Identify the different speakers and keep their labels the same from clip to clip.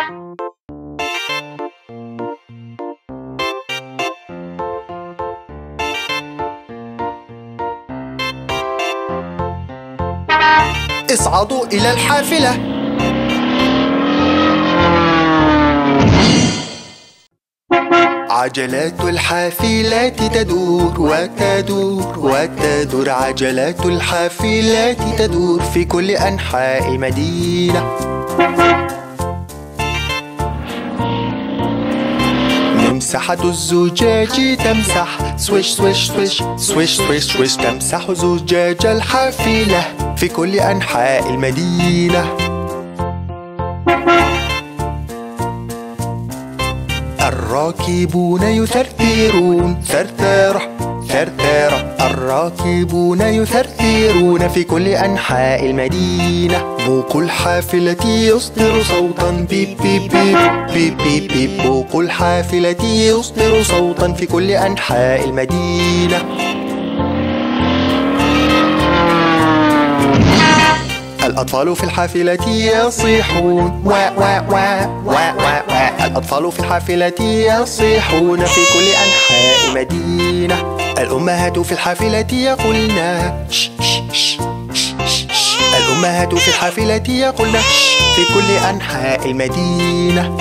Speaker 1: اصعدوا إلى الحافلة. عجلات الحافلات تدور وتدور وتدور، عجلات الحافلات تدور في كل أنحاء المدينة. ممسحة الزجاج تمسح سويش سويش سويش سويش سويش سويش، تمسح زجاج الحافلة في كل أنحاء المدينة. الراكبون يثرثرون ثرثرة ثرثرة، الراكبون يثرثرون في كل أنحاء المدينة. بوق الحافلة يصدر صوتا بيب بيب بيب بيب بيب بيب، بوق الحافلة يصدر صوتا في كل أنحاء المدينة. الأطفال في الحافلة يصيحون وا وا وا وا وا وا، الأطفال في الحافلة يصيحون في كل أنحاء المدينة. الأمهات في الحافلة يقولن ش ش ش ش ش، الأمهات في الحافلة يقولن ش في كل أنحاء المدينة.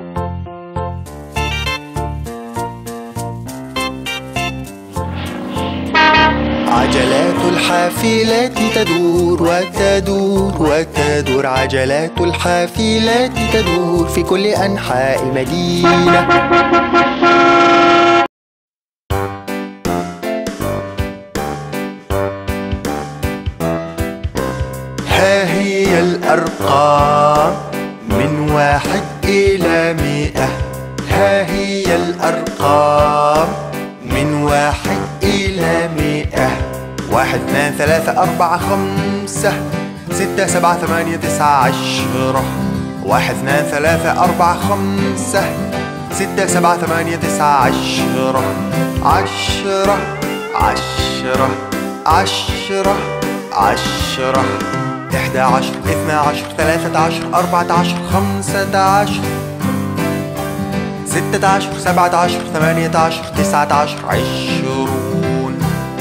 Speaker 1: عجلات الحافلات تدور وتدور وتدور، عجلات الحافلات تدور في كل أنحاء المدينة. ها هي الأرقام من 1 إلى 100، ها هي الأرقام من 1 إلى 100. 1 2 3 4 5 6 7 8 9 10. 1 2 3 4 5 6 7 8 9 10. 10 10 10 10 11 12 13 14 15 16 17 18 19 20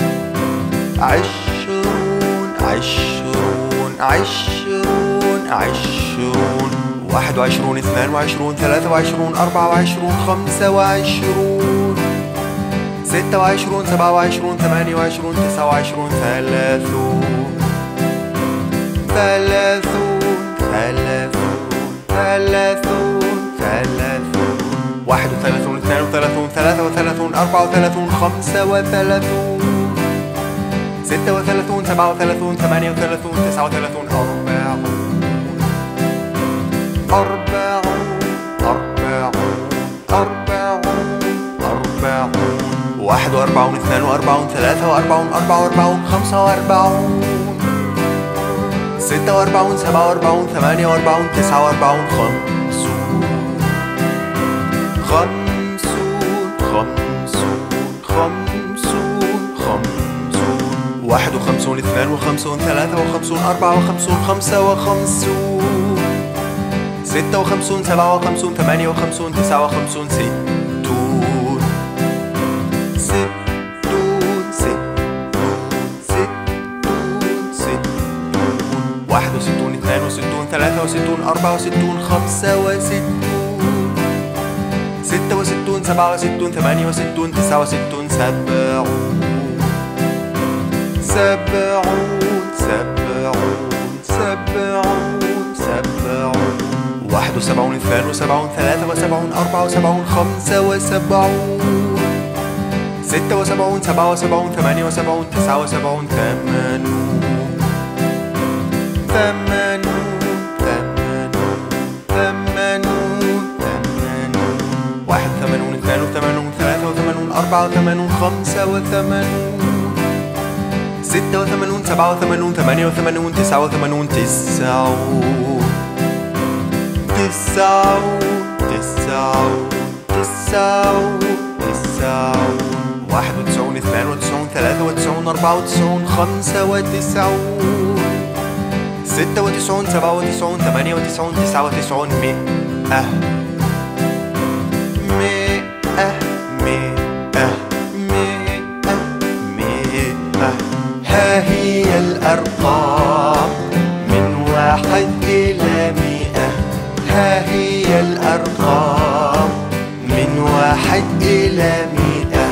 Speaker 1: 20 20 20 20 21 22 23 24 25 26 27 28 29 30 30 31 32 33 34 35 36 37 38 39 40 41 42 43 44 45 46 47 48 49 50 51 52 53 54 55 56 57 58 59 61 62 63 64 65 66 67 68 69 70 71 72 73 74 75 76 77 78 79 81 82 83 84 85 86 87 88 89 91 92 93 94 95 96 97 98 99 100 ها هي الأرقام من 1 إلى 100. ها هي الأرقام من 1 إلى 100.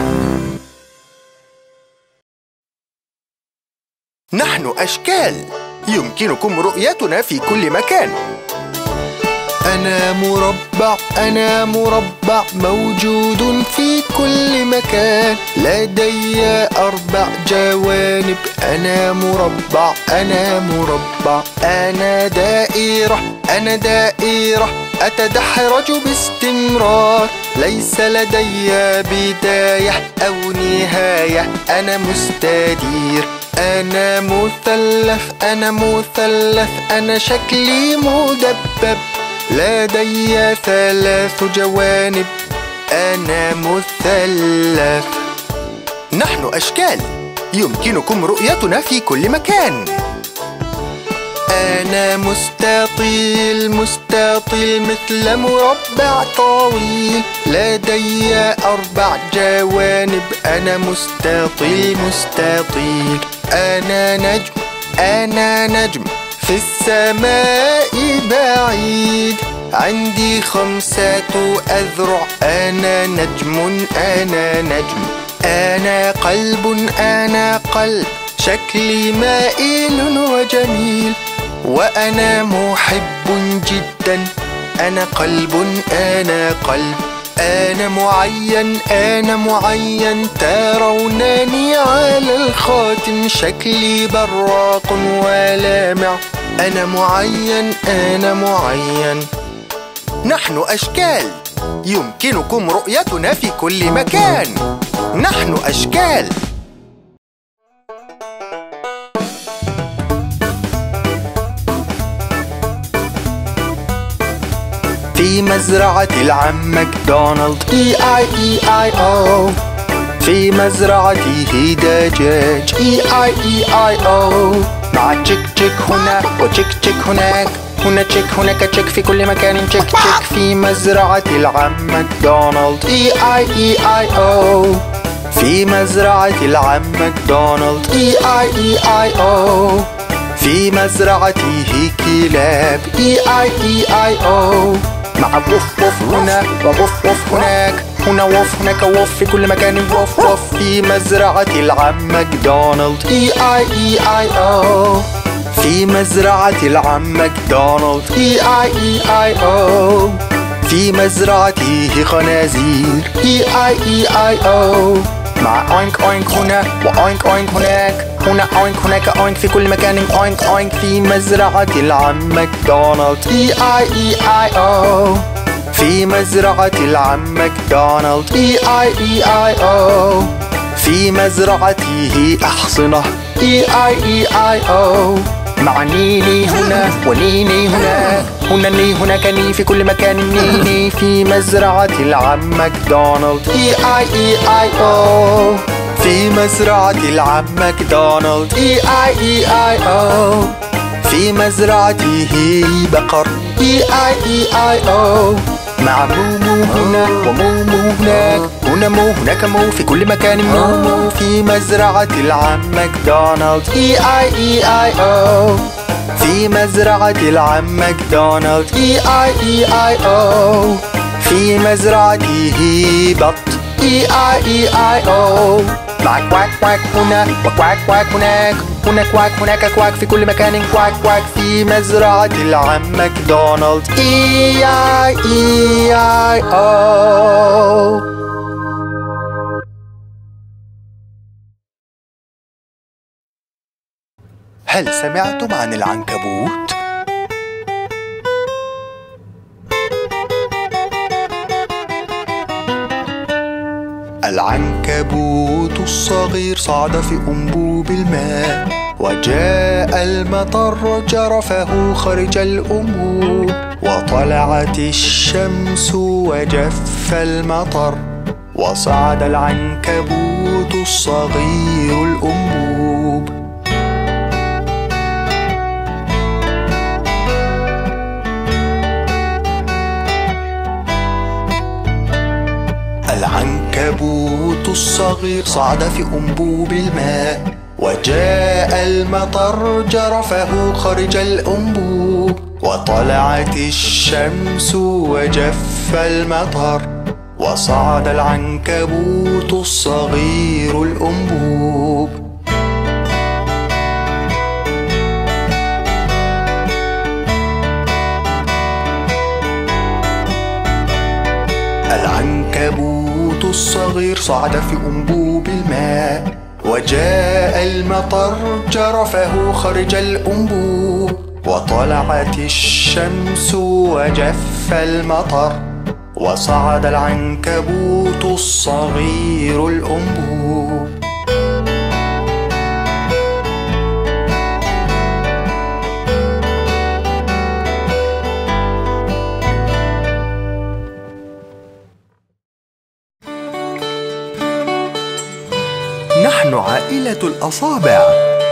Speaker 1: نحن أشكال يمكنكم رؤيتنا في كل مكان. أنا مربع، أنا مربع موجود في كل مكان. لدي 4 جوانب. أنا مربع، أنا مربع. أنا دائرة، أنا دائرة أتدحرج باستمرار. ليس لدي بداية أو نهاية. أنا مستدير. أنا مثلث، أنا مثلث. أنا شكلي مدبب. لدي 3 جوانب. أنا مثلث. نحن أشكال يمكنكم رؤيتنا في كل مكان. أنا مستطيل، مستطيل مثل مربع طويل. لدي 4 جوانب. أنا مستطيل، مستطيل. أنا نجم، أنا نجم في السماء بعيد. عندي 5 أذرع. أنا نجم، أنا نجم. أنا قلب، أنا قلب شكلي مائل وجميل. وأنا محب جدا. أنا قلب، أنا قلب. أنا معين، أنا معين. ترونني على الخاتم. شكلي براق ولامع. أنا معين، أنا معين. نحن أشكال يمكنكم رؤيتنا في كل مكان. نحن أشكال. في مزرعة العم ماكدونالد E-I-E-I-O. في مزرعته دجاج E-I-E-I-O. مع تشيك تشيك هنا وتشيك تشيك هناك. هنا تشيك هناك تشيك في كل مكان تشيك تشيك. في مزرعة العم ماكدونالد E-I-E-I-O. في مزرعة العم ماكدونالد E-I-E-I-O. في مزرعته كلاب E-I-E-I-O. مع ووف ووف هنا ووف ووف هناك. هنا ووف هناك ووف في كل مكان ووف ووف. في مزرعة العم ماكدونالد E-I-E-I-O. في مزرعة العم ماكدونالد E-I-E-I-O. في مزرعته خنازير E-I-E-I-O. مع أوينك أوينك هنا وأوينك أوينك هناك. هنا أوينك هناك أوينك في كل مكان أوينك أوينك. في مزرعة العم ماكدونالد E-I-E-I-O. في مزرعة العم ماكدونالد E-I-E-I-O. في مزرعته أحصنة E-I-E-I-O. مع نيني هنا ونيني هناك. هنا ني هناك ني في كل مكان نيني. في مزرعة العم ماكدونالد E-I-E-I-O. في مزرعة العم ماكدونالد E-I-E-I-O. في مزرعته بقر E-I-E-I-O. مع مومو هنا ومومو هناك. هنا مو هناك مو في كل مكان مومو. في مزرعة العم ماكدونالد E-I-E-I-O. في مزرعة العم ماكدونالد E-I-E-I-O. في مزرعته بط E-I-E-I-O. مع كواك كواك هنا وكواك كواك هناك. هنا كواك هناك كواك في كل مكان كواك كواك. في مزرعة العم ماكدونالد E-I-E-I-O. هل سمعتم عن العنكبوت؟ العنكبوت الصغير صعد في أنبوب الماء. وجاء المطر جرفه خرج الأنبوب. وطلعت الشمس وجف المطر. وصعد العنكبوت الصغير الأنبوب. العنكبوت الصغير صعد في أنبوب الماء، وجاء المطر جرفه خرج الأنبوب، وطلعت الشمس وجف المطر، وصعد العنكبوت الصغير الأنبوب. العنكبوت الصغير صعد في أنبوب الماء، وجاء المطر جرفه خرج الأنبوب، وطلعت الشمس وجف المطر، وصعد العنكبوت الصغير الأنبوب. نحن عائلة الأصابع.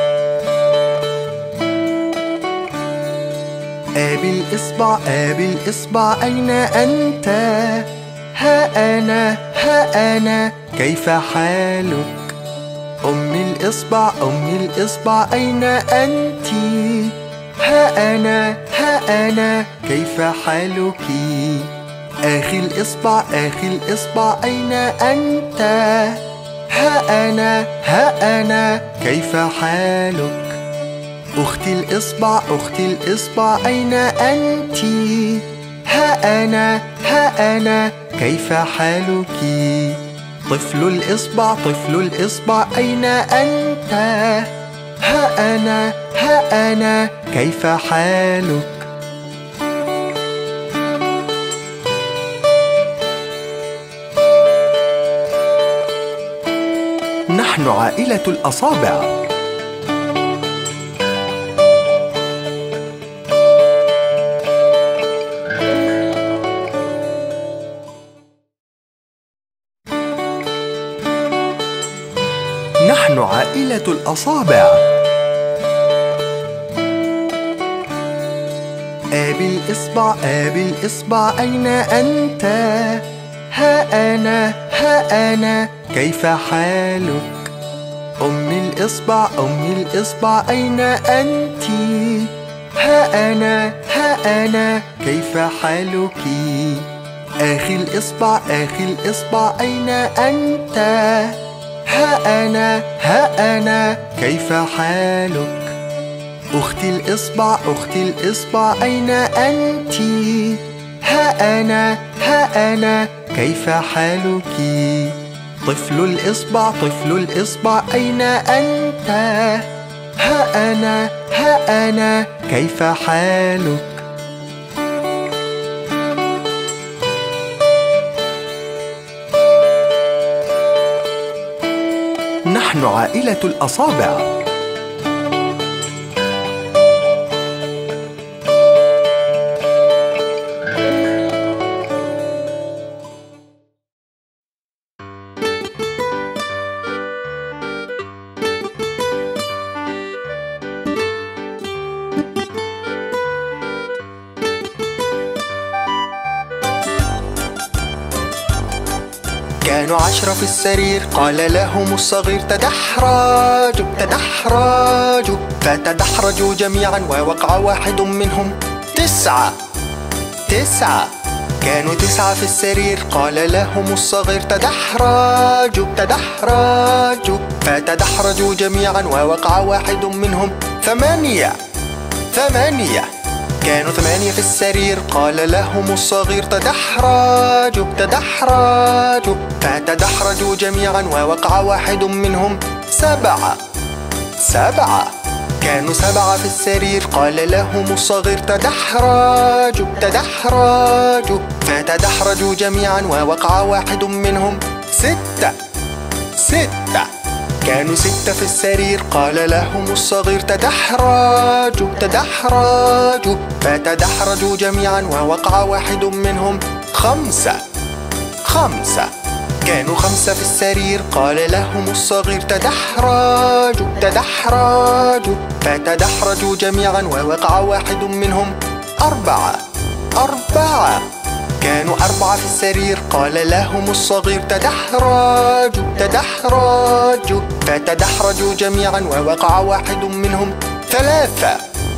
Speaker 1: أبي الإصبع أبي الإصبع أين أنت؟ ها أنا كيف حالك؟ أمي الإصبع أين أنت؟ ها أنا كيف حالك؟ أخي الإصبع أين أنت؟ ها أنا كيف حالك؟ أختي الإصبع أين أنت؟ ها أنا كيف حالك؟ طفل الإصبع أين أنت؟ ها أنا كيف حالك؟ نحن عائلة الأصابع. نحن عائلة الأصابع. أبي الإصبع أين أنت؟ ها أنا كيف حالك؟ أمي الإصبع أين أنت؟ ها أنا كيف حالك؟ أخي الإصبع أين أنت؟ ها أنا كيف حالك؟ أختي الإصبع أين أنت؟ ها أنا كيف حالك؟ طفل الإصبع أين أنت؟ ها أنا كيف حالك؟ نحن عائلة الأصابع. كانوا 10 في السرير، قال لهم الصغير تدحرجوا تدحرجوا، فتدحرجوا جميعا ووقع واحد منهم 9. كانوا 9 في السرير، قال لهم الصغير تدحرجوا تدحرجوا، فتدحرجوا جميعا ووقع واحد منهم 8. كانوا 8 في السرير، قال لهم الصغير تدحرجوا تدحرجوا، فتدحرجوا جميعا ووقع واحد منهم 7. كانوا 7 في السرير، قال لهم الصغير تدحرجوا تدحرجوا، فتدحرجوا جميعا ووقع واحد منهم 6. كانوا 6 في السرير، قال لهم الصغير تدحرجوا تدحرجوا، فتدحرجوا جميعا ووقع واحد منهم 5. كانوا 5 في السرير، قال لهم الصغير تدحرجوا تدحرجوا، فتدحرجوا جميعا ووقع واحد منهم 4. كانوا كانوا 4 في السرير، قال لهم الصغير تدحرجوا تدحرجوا، فتدحرجوا جميعا ووقع واحد منهم 3.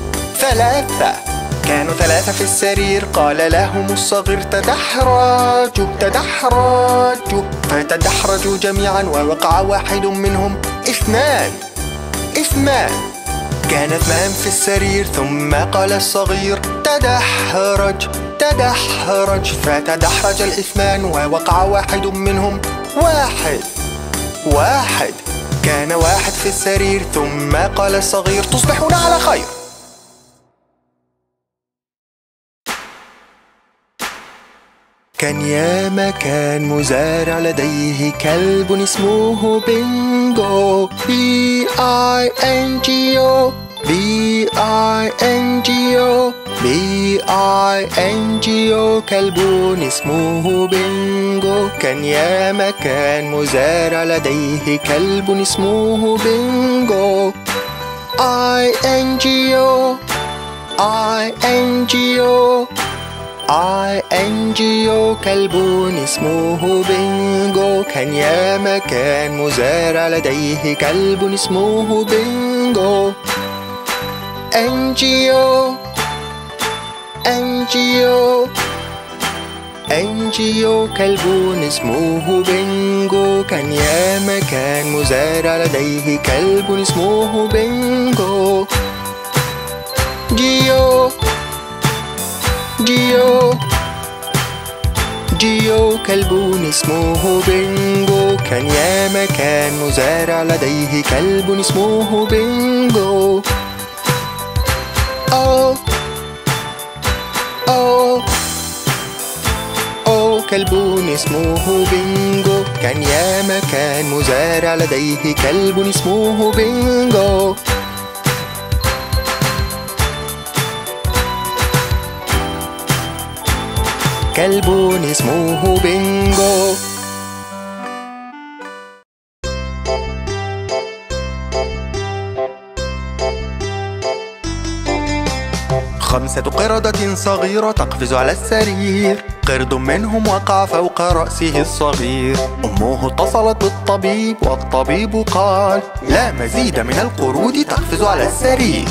Speaker 1: كانوا 3 في السرير، قال لهم الصغير تدحرجوا تدحرجوا، فتدحرجوا جميعا ووقع واحد منهم 2. كان 2 في السرير، ثم قال الصغير تدحرج تدحرج، فتدحرج 2 ووقع واحد منهم 1. كان 1 في السرير، ثم قال الصغير تصبحون على خير. كان يا مكان مزارع لديه كلب اسمه بينجو، B-I-N-G-O B-I-N-G-O B-I-N-G-O، كلب اسمه بينجو. كان يا مكان مزارع لديه كلب اسمه بينجو، I-N-G-O I-N-G-O I-N-G-O، كلب اسمه بينجو. كان يا مكان مزارع لديه كلب اسمه بينجو، N-G-O N-G-O N-G-O، كلب اسمه بينجو. كان يا مكان مزارع لديه كلب اسمه بينجو، G-O G-O G-O، كلب اسمه بينجو. كان يا مكان مزارع لديه كلب اسمه بينجو، أو أو أو، كلب اسمه بينجو. كان يا مكان مزارع لديه كلب اسمه بينجو، كلب اسمه بينجو. 5 قردة صغيرة تقفز على السرير، قرد منهم وقع فوق رأسه الصغير. أمه اتصلت بالطبيب والطبيب قال لا مزيد من القرود تقفز على السرير.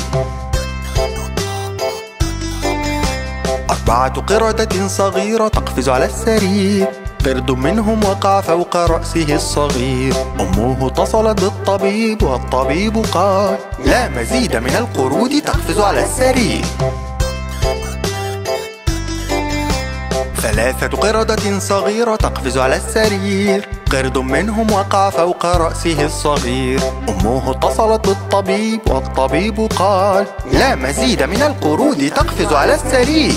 Speaker 1: 4 قردة صغيرة تقفز على السرير، قرد منهم وقع فوق رأسه الصغير. أمه اتصلت بالطبيب والطبيب قال لا مزيد من القرود تقفز على السرير. 3 قردة صغيرة تقفز على السرير، قرد منهم وقع فوق رأسه الصغير. أمه اتصلت بالطبيب والطبيب قال لا مزيد من القرود تقفز على السرير.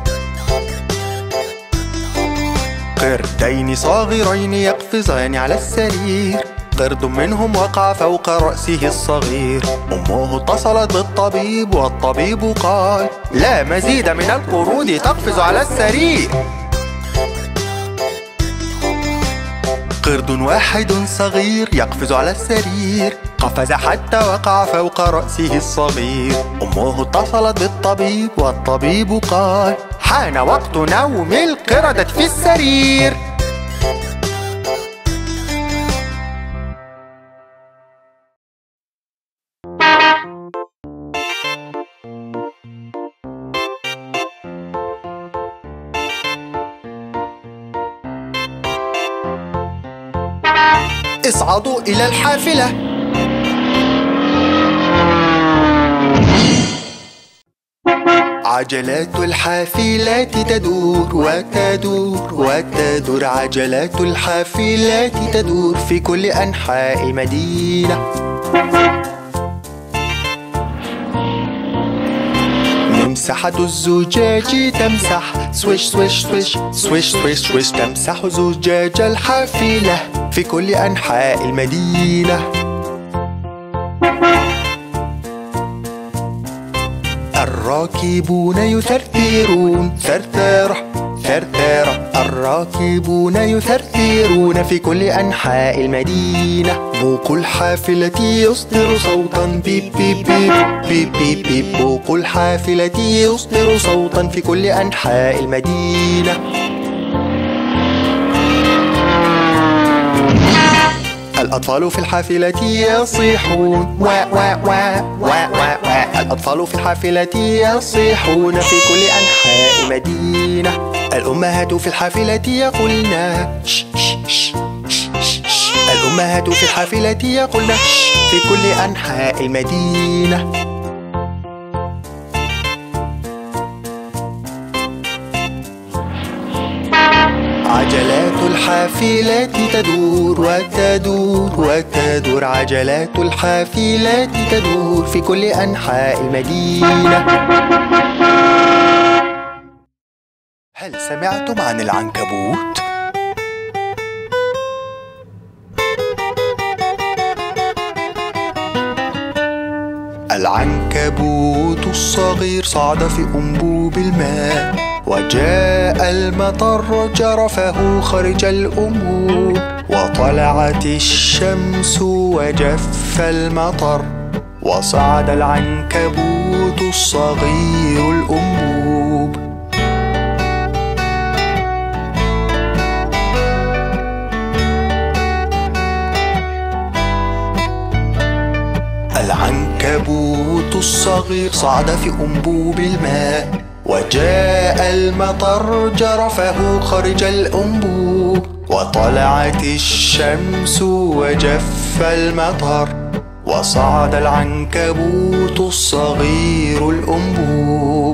Speaker 1: قردين صغيرين يقفزان على السرير، قرد منهم وقع فوق رأسه الصغير. أمه اتصلت بالطبيب والطبيب قال لا مزيد من القرود تقفز على السرير. قرد واحد صغير يقفز على السرير، قفز حتى وقع فوق رأسه الصغير. أمه اتصلت بالطبيب والطبيب قال حان وقت نوم القردة في السرير. اصعدوا إلى الحافلة. عجلات الحافلات تدور وتدور وتدور، عجلات الحافلات تدور في كل أنحاء المدينة. ممسحة الزجاج تمسح سويش سويش سويش سويش سويش سويش، تمسح زجاج الحافلة في كل أنحاء المدينة. الراكبون يثرثرون ثرثرة ثرثرة، الراكبون يثرثرون في كل أنحاء المدينة. بوق الحافلة يصدر صوتا بيب بيب بيب بيب بيب بيب، بوق الحافلة يصدر صوتا في كل أنحاء المدينة. الأطفال في الحافلة يصيحون وا وا وا وا وا وا. الأطفال في الحافلة يصيحون في كل أنحاء مدينة. الأمهات في الحافلة يقولن ش ش ش ش ش ش. الأمهات في الحافلة يقولن ش في كل أنحاء المدينة. عجلات الحافلة تدور وتدور وتدور. عجلات الحافلة تدور في كل أنحاء المدينة. هل سمعتم عن العنكبوت؟ العنكبوت الصغير صعد في أنبوب الماء، وجاء المطر جرفه خرج الأنبوب، وطلعت الشمس وجف المطر، وصعد العنكبوت الصغير الأنبوب. العنكبوت الصغير صعد في أنبوب الماء، وجاء المطر جرفه خرج الأنبوب، وطلعت الشمس وجف المطر، وصعد العنكبوت الصغير الأنبوب.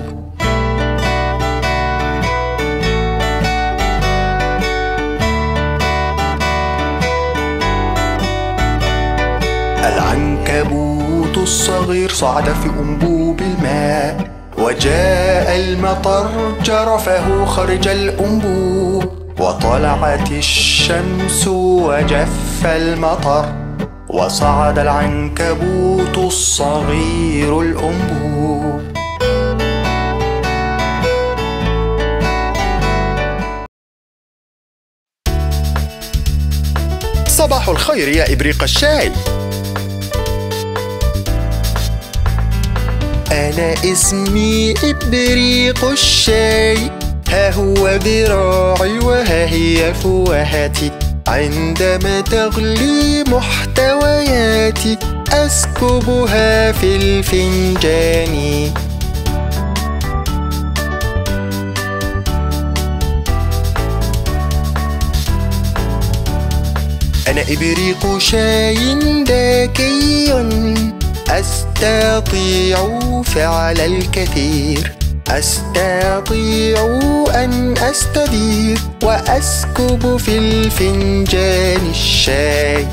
Speaker 1: العنكبوت الصغير صعد في أنبوب الماء، وجاء المطر جرفه خرج الأنبوب، وطلعت الشمس وجف المطر، وصعد العنكبوت الصغير الأنبوب. صباح الخير يا إبريق الشاي. أنا اسمي إبريق الشاي، ها هو ذراعي وها هي فوهتي، عندما تغلي محتوياتي أسكبها في الفنجان. أنا إبريق شاي ذكي، أستطيع فعل الكثير، أستطيع أن أستدير وأسكب في الفنجان الشاي.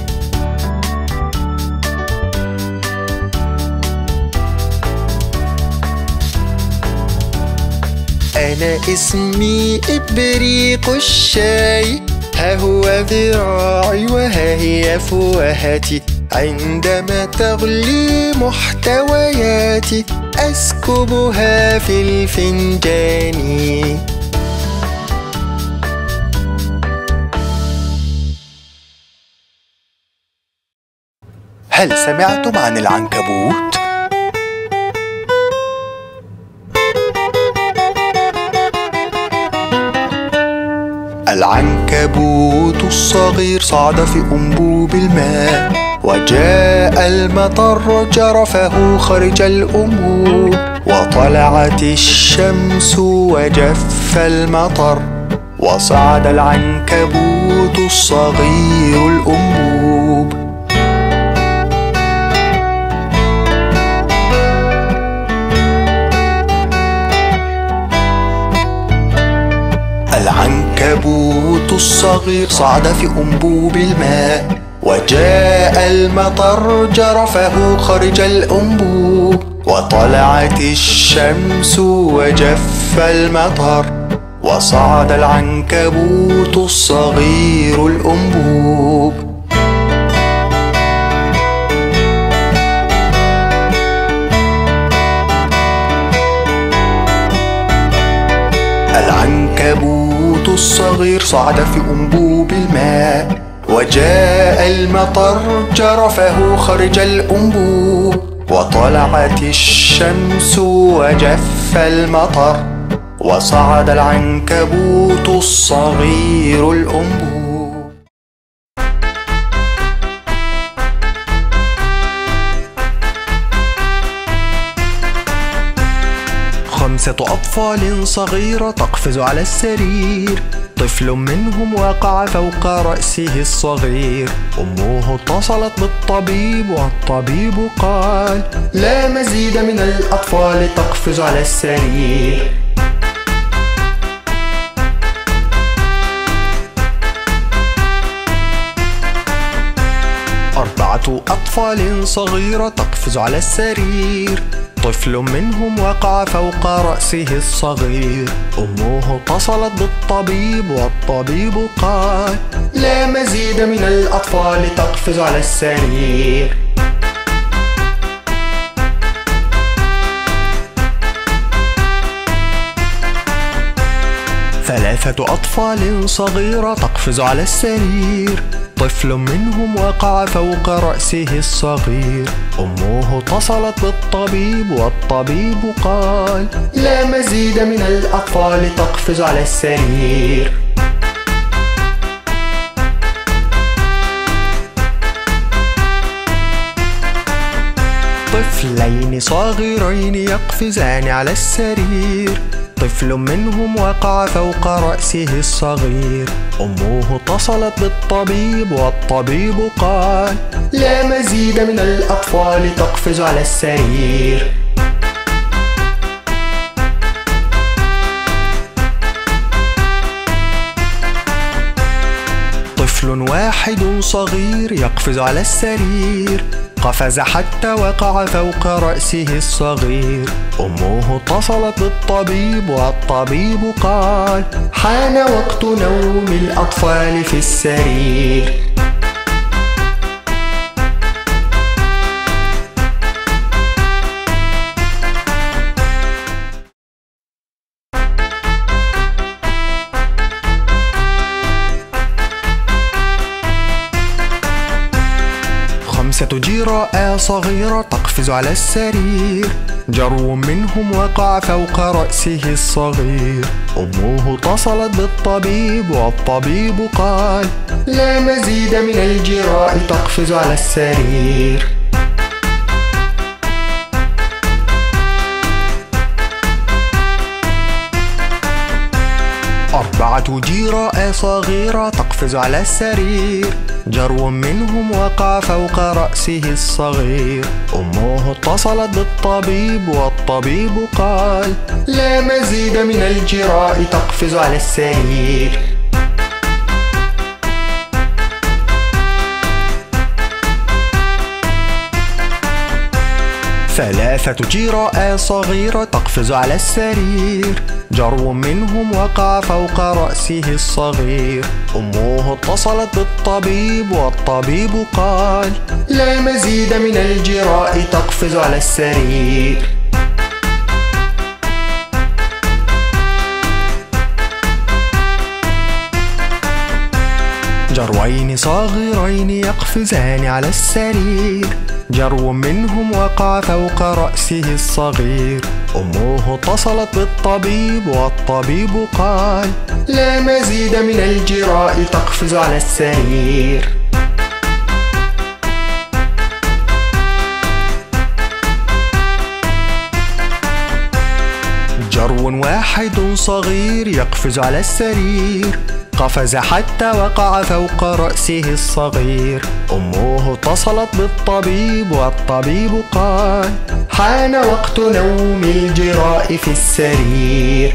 Speaker 1: أنا اسمي إبريق الشاي، ها هو ذراعي وها هي فوهتي، عندما تغلي محتوياتي أسكبها في الفنجان. هل سمعتم عن العنكبوت؟ العنكبوت الصغير صعد في أنبوب الماء، وجاء المطر جرفه خرج الأنبوب، وطلعت الشمس وجف المطر، وصعد العنكبوت الصغير الأنبوب. العنكبوت الصغير صعد في أنبوب الماء، وجاء المطر جرفه خرج الأنبوب، وطلعت الشمس وجف المطر، وصعد العنكبوت الصغير الأنبوب. العنكبوت الصغير صعد في أنبوب الماء، وجاء المطر جرفه خرج الأنبوب، وطلعت الشمس وجف المطر، وصعد العنكبوت الصغير الأنبوب. 5 أطفال صغيرة تقفز على السرير. طفل منهم وقع فوق رأسه الصغير. أمه اتصلت بالطبيب والطبيب قال: لا مزيد من الأطفال تقفز على السرير. 4 أطفال صغيرة تقفز على السرير. طفل منهم وقع فوق رأسه الصغير. أمه اتصلت بالطبيب والطبيب قال: لا مزيد من الأطفال تقفز على السرير. 3 أطفال صغيرة تقفز على السرير. طفل منهم وقع فوق رأسه الصغير. أمه اتصلت بالطبيب والطبيب قال: لا مزيد من الأطفال تقفز على السرير. 2 صغيرين يقفزان على السرير. طفل منهم وقع فوق رأسه الصغير. أمه اتصلت بالطبيب والطبيب قال: لا مزيد من الأطفال تقفز على السرير. 1 صغير يقفز على السرير. قفز حتى وقع فوق رأسه الصغير. أمه اتصلت بالطبيب والطبيب قال: حان وقت نوم الأطفال في السرير. 5 جراء صغيرة تقفز على السرير. جرو منهم وقع فوق رأسه الصغير. أمه اتصلت بالطبيب والطبيب قال: لا مزيد من الجراء تقفز على السرير. 4 جراء صغيرة تقفز على السرير. جرو منهم وقع فوق رأسه الصغير. أمه اتصلت بالطبيب والطبيب قال: لا مزيد من الجراء تقفز على السرير. 3 جراء صغيرة تقفز على السرير. جرو منهم وقع فوق رأسه الصغير. أمه اتصلت بالطبيب والطبيب قال: لا مزيد من الجراء تقفز على السرير. 2 صغيرين يقفزان على السرير. جرو منهم وقع فوق رأسه الصغير. أمه اتصلت بالطبيب والطبيب قال: لا مزيد من الجراء تقفز على السرير. 1 صغير يقفز على السرير. قفز حتى وقع فوق رأسه الصغير. أمه اتصلت بالطبيب والطبيب قال: حان وقت نوم الجراء في السرير.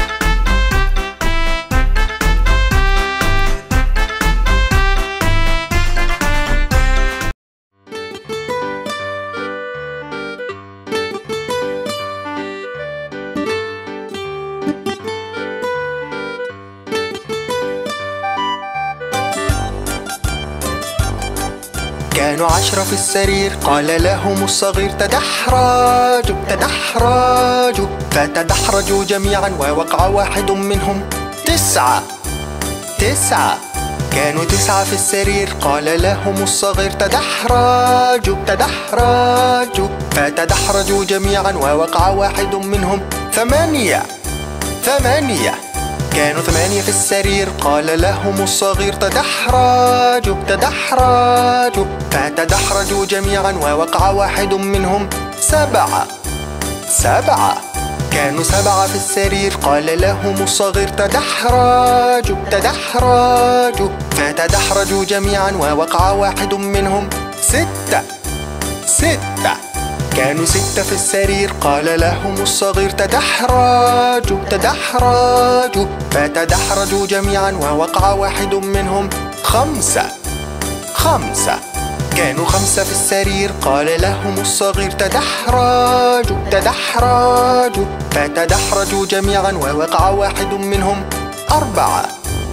Speaker 1: 10 في السرير. قال لهم الصغير: تدحرجوا تدحرجوا. فتدحرجوا جميعا ووقع واحد منهم. 9 كانوا 9 في السرير. قال لهم الصغير: تدحرجوا تدحرجوا. فتدحرجوا جميعا ووقع واحد منهم. 8 كانوا 8 في السرير. قال لهم الصغير: تدحرجوا تدحرجوا. فتدحرجوا جميعا ووقع واحد منهم. 7 كانوا 7 في السرير، قال لهم الصغير تدحرجوا تدحرجوا، فتدحرجوا جميعا ووقع واحد منهم 6. كانوا 6 في السرير، قال لهم الصغير تدحرجوا تدحرجوا، فتدحرجوا جميعا ووقع واحد منهم 5. كانوا 5 في السرير، قال لهم الصغير تدحرجوا تدحرجوا، فتدحرجوا جميعا ووقع واحد منهم 4.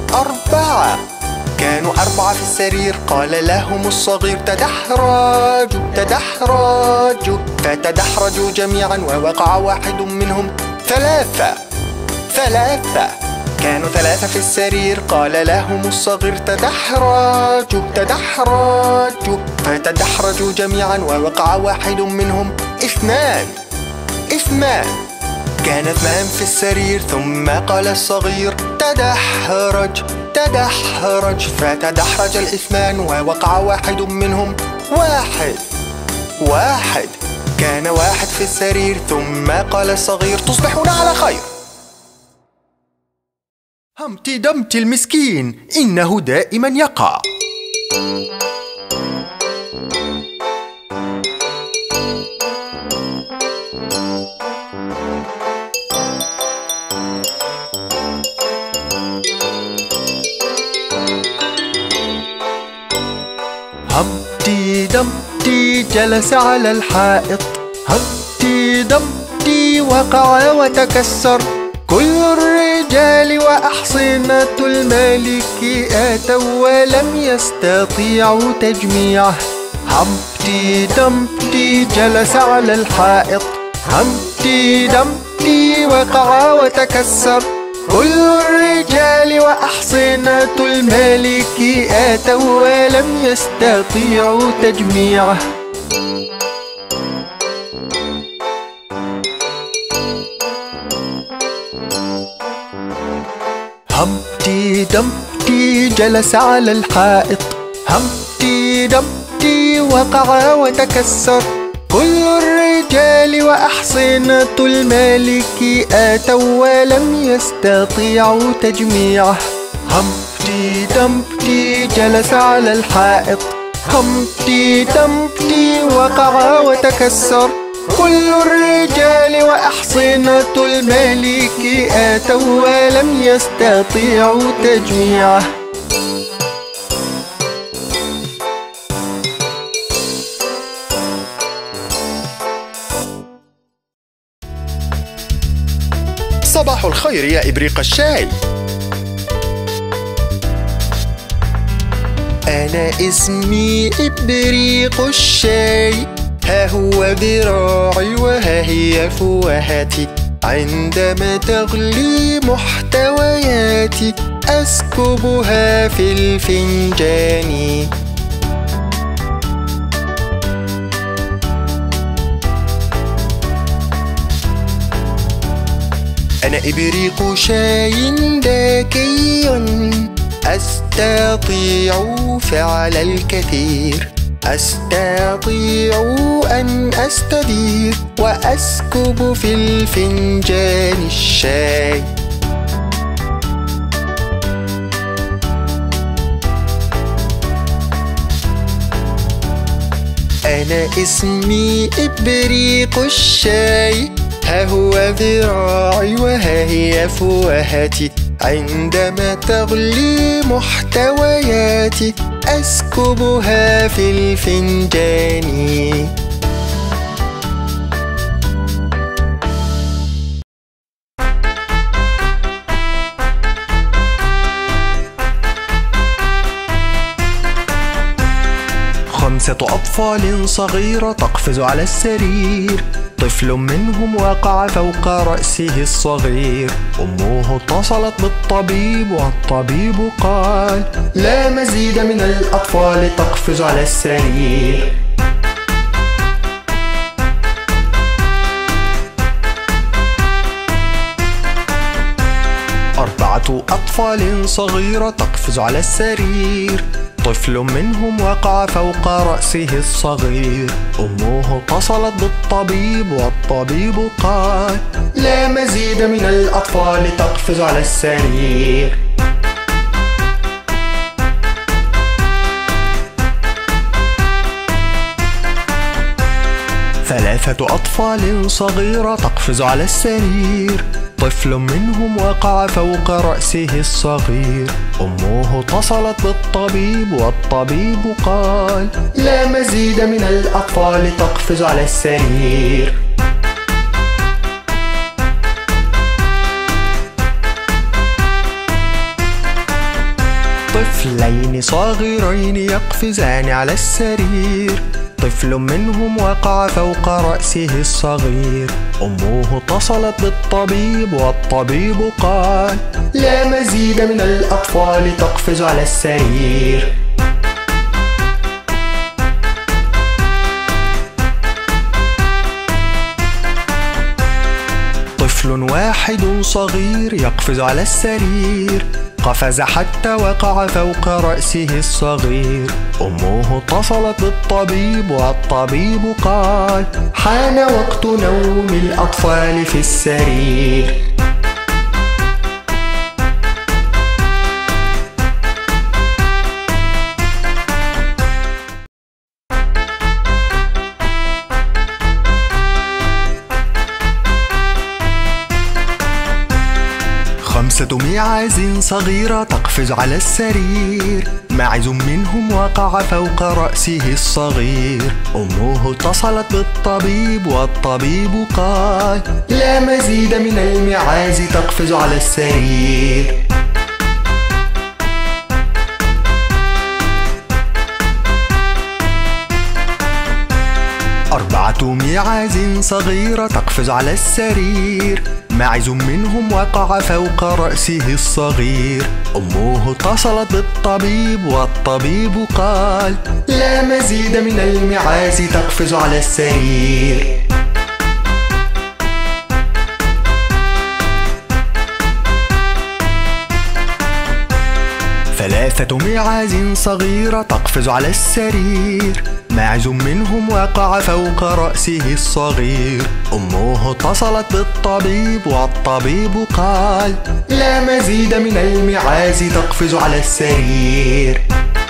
Speaker 1: كانوا 4 في السرير، قال لهم الصغير تدحرجوا تدحرجوا، فتدحرجوا جميعا ووقع واحد منهم 3. كانوا 3 في السرير، قال لهم الصغير تدحرجوا تدحرجوا، فتدحرجوا جميعا ووقع واحد منهم 2. كان 2 في السرير، ثم قال الصغير تدحرج تدحرج، فتدحرج 2 ووقع واحد منهم 1. كان 1 في السرير، ثم قال الصغير تصبحون على خير. همتي دمتي المسكين إنه دائما يقع. همتي دمتي جلس على الحائط، همتي دمتي وقع وتكسر، كل الرجال وأحصنة الملك آتوا ولم يستطيعوا تجميعه. همتي دمتي جلس على الحائط، همتي دمتي وقع وتكسر، كل الرجال وأحصنة الملك آتوا ولم يستطيعوا تجميعه. همتي دمتي جلس على الحائط، همتي دمتي وقع وتكسر، كل الرجال وأحصنة الملك آتوا ولم يستطيعوا تجميعه. همتي دمتي جلس على الحائط، همتي دمتي وقع وتكسر، كل الرجال وأحصنة الملك آتوا ولم يستطيعوا تجميعه. صباح الخير يا إبريق الشاي. أنا اسمي إبريق الشاي، ها هو ذراعي وها هي فوهتي، عندما تغلي محتوياتي أسكبها في الفنجان. أنا إبريق شاي ذكي، أستطيع فعل الكثير، أستطيع أن أستدير وأسكب في الفنجان الشاي. أنا اسمي إبريق الشاي، ها هو ذراعي وها هي فوهتي، عندما تغلي محتوياتي أسكبها في الفنجان. خمسة أطفال صغيرة تقفز على السرير، طفل منهم وقع فوق رأسه الصغير. أمه اتصلت بالطبيب والطبيب قال لا مزيد من الأطفال تقفز على السرير. أربعة أطفال صغيرة تقفز على السرير، طفل منهم وقع فوق رأسه الصغير. أمه اتصلت بالطبيب والطبيب قال: لا مزيد من الأطفال تقفز على السرير. 3 أطفال صغيرة تقفز على السرير. طفل منهم وقع فوق رأسه الصغير. أمه اتصلت بالطبيب والطبيب قال: لا مزيد من الأطفال تقفز على السرير. طفلين صغيرين يقفزان على السرير. طفل منهم وقع فوق رأسه الصغير. أمه اتصلت بالطبيب والطبيب قال: لا مزيد من الأطفال تقفز على السرير. طفل واحد صغير يقفز على السرير. قفز حتى وقع فوق رأسه الصغير. أمه اتصلت بالطبيب والطبيب قال: حان وقت نوم الأطفال في السرير. خمسة معاز صغيرة تقفز على السرير. معز منهم وقع فوق رأسه الصغير. أمه اتصلت بالطبيب والطبيب قال: لا مزيد من المعاز تقفز على السرير. 4 معاز صغيرة تقفز على السرير. معز منهم وقع فوق رأسه الصغير. أمه اتصلت بالطبيب والطبيب قال: لا مزيد من المعاز تقفز على السرير. ثلاثة معاز صغيرة تقفز على السرير. معز منهم وقع فوق رأسه الصغير. أمه اتصلت بالطبيب والطبيب قال: لا مزيد من المعاز تقفز على السرير.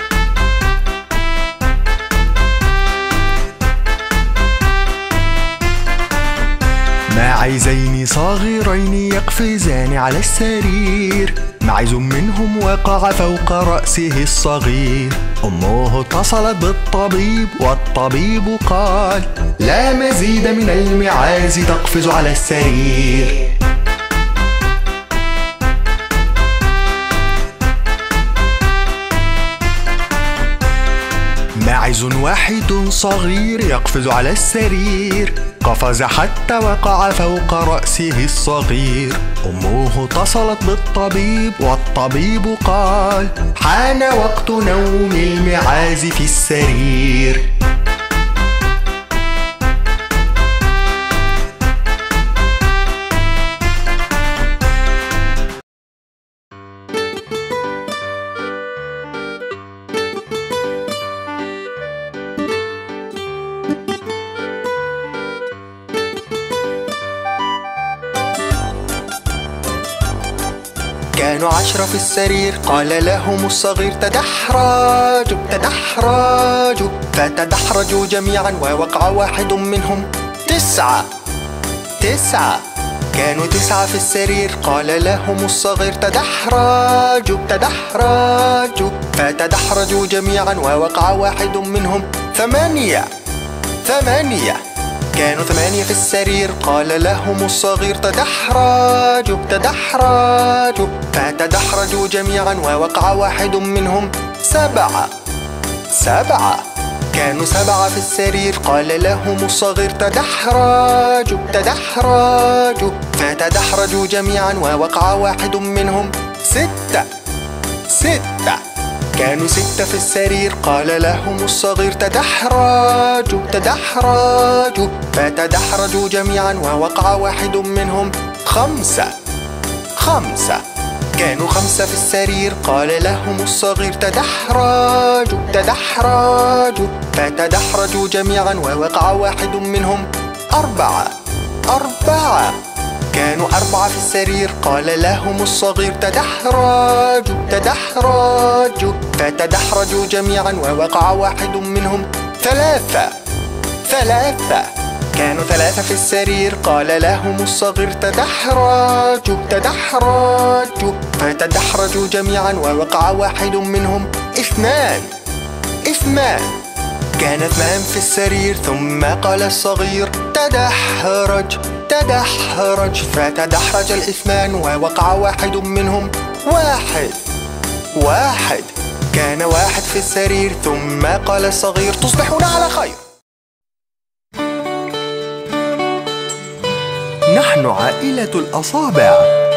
Speaker 1: معزين صغيرين يقفزان على السرير. معز منهم وقع فوق رأسه الصغير. أمه اتصلت بالطبيب والطبيب قال: لا مزيد من المعاز تقفز على السرير. معز واحد صغير يقفز على السرير. قفز حتى وقع فوق رأسه الصغير. أمه اتصلت بالطبيب والطبيب قال: حان وقت نوم المعاز في السرير. كانوا 10 في السرير. قال لهم الصغير: تدحرجوا تدحرجوا. فتدحرجوا جميعا ووقع واحد منهم. 9. كانوا 9 في السرير. قال لهم الصغير: تدحرجوا تدحرجوا. فتدحرجوا جميعا ووقع واحد منهم. 8. كانوا 8 في السرير. قال لهم الصغير: تدحرجوا تدحرجوا. فتدحرجوا جميعا ووقع واحد منهم. 7. كانوا 7 في السرير. قال لهم الصغير: تدحرجوا تدحرجوا. فتدحرجوا جميعا ووقع واحد منهم. 6. كانوا 6 في السرير. قال لهم الصغير: تدحرجوا تدحرجوا. فتدحرجوا جميعا ووقع واحد منهم. 5. كانوا 5 في السرير، قال لهم الصغير تدحرجوا تدحرجوا، فتدحرجوا جميعا ووقع واحد منهم 4. كانوا 4 في السرير، قال لهم الصغير تدحرجوا تدحرجوا، فتدحرجوا جميعا ووقع واحد منهم 3. كانوا 3 في السرير، قال لهم الصغير تدحرجوا تدحرجوا، فتدحرجوا جميعا ووقع واحد منهم 2. كان 2 في السرير، ثم قال الصغير تدحرج تدحرج، فتدحرج 2 ووقع واحد منهم 1. كان 1 في السرير، ثم قال الصغير تصبحون على خير. نحن عائلة الأصابع.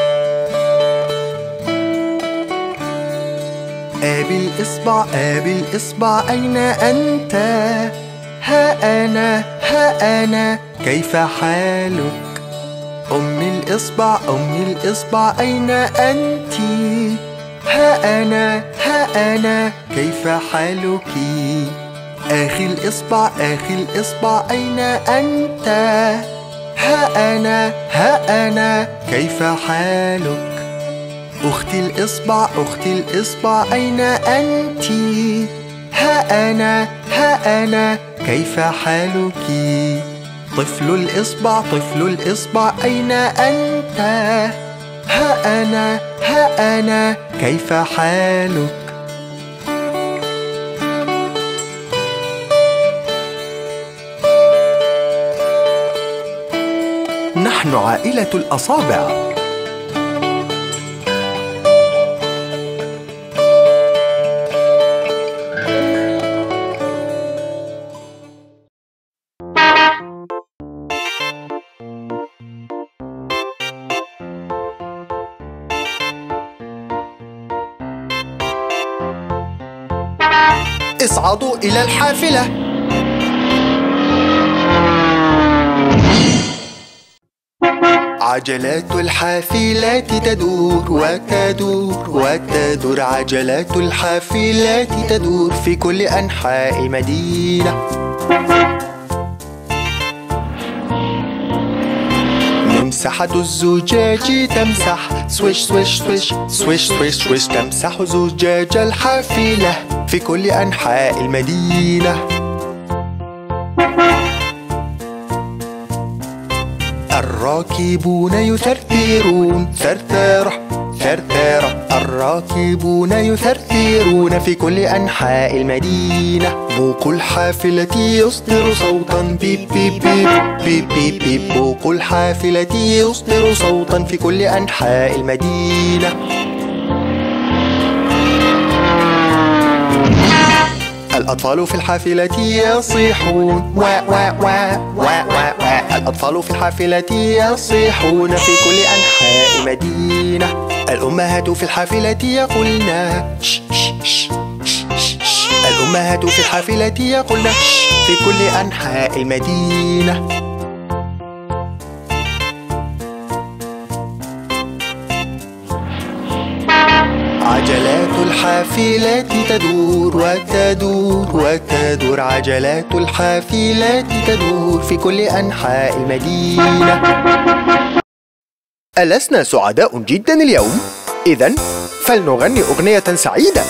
Speaker 1: أبي الإصبع أين أنت؟ ها أنا كيف حالك؟ أمي الإصبع أين أنت؟ ها أنا كيف حالك؟ أخي الإصبع أين أنت؟ ها أنا كيف حالك؟ أختي الإصبع أين أنت؟ ها أنا كيف حالك؟ طفل الإصبع أين أنت؟ ها أنا كيف حالك؟ نحن عائلة الأصابع. اصعدوا إلى الحافلة. عجلات الحافلات تدور وتدور وتدور، عجلات الحافلات تدور في كل أنحاء المدينة. ممسحة الزجاج تمسح سويش سويش سويش سويش سويش سويش، تمسح زجاج الحافلة في كل أنحاء المدينة. الراكبون يثرثرون ثرثرة ثرثرة، الراكبون يثرثرون في كل أنحاء المدينة. بوق الحافلة يصدر صوتا بيب بيب بيب بيب بيب بيب، بوق الحافلة يصدر صوتا في كل أنحاء المدينة. الأطفال في الحافلة يصيحون وا وا وا وا وا وا، الأطفال في الحافلة يصيحون في كل أنحاء المدينة. الأمهات في الحافلة يقولن ش ش ش ش ش، الأمهات في الحافلة يقولن ش في كل أنحاء المدينة. عجلات الحافلات تدور وتدور وتدور، عجلات الحافلات تدور في كل أنحاء المدينة. ألسنا سعداء جدا اليوم؟ إذن فلنغني أغنية سعيدة.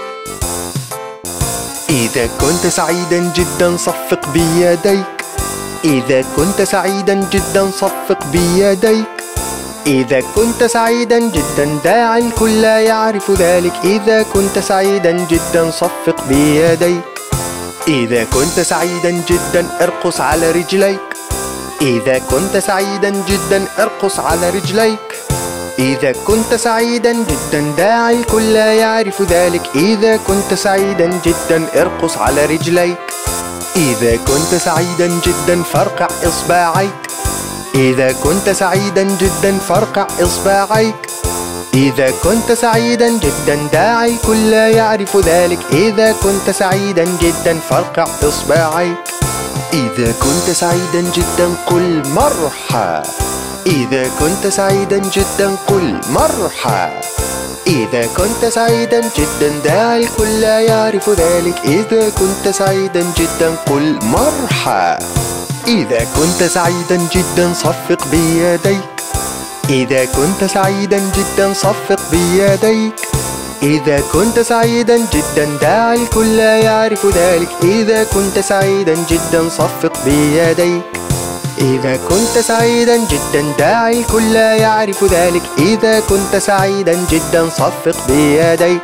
Speaker 1: إذا كنت سعيدا جدا صفق بيديك، إذا كنت سعيدا جدا صفق بيديك، إذا كنت سعيدا جدا دع الكل يعرف ذلك، إذا كنت سعيدا جدا صفق بيديك. إذا كنت سعيدا جدا ارقص على رجليك، إذا كنت سعيدا جدا ارقص على رجليك. إذا كنت سعيدا جدا دع الكل يعرف ذلك، إذا كنت سعيدا جدا ارقص على رجليك. إذا كنت سعيدا جدا فارقع إصبعيك، إذا كنت سعيدا جدا فارقع إصبعيك. إذا كنت سعيدا جدا دع الكل يعرف ذلك، إذا كنت سعيدا جدا فارقع إصبعيك. إذا كنت سعيدا جدا قل مرحى، إذا كنت سعيدا جدا قل مرحى. إذا كنت سعيدا جدا دع الكل يعرف ذلك. إذا كنت سعيدا جدا قل مرحى. إذا كنت سعيدا جدا صفق بيديك. إذا كنت سعيدا جدا صفق بيديك. إذا كنت سعيدا جدا دع الكل يعرف ذلك. إذا كنت سعيدا جدا صفق بيديك. إذا كنت سعيدا جدا دع الكل يعرف ذلك. إذا كنت سعيدا جدا صفق بيديك.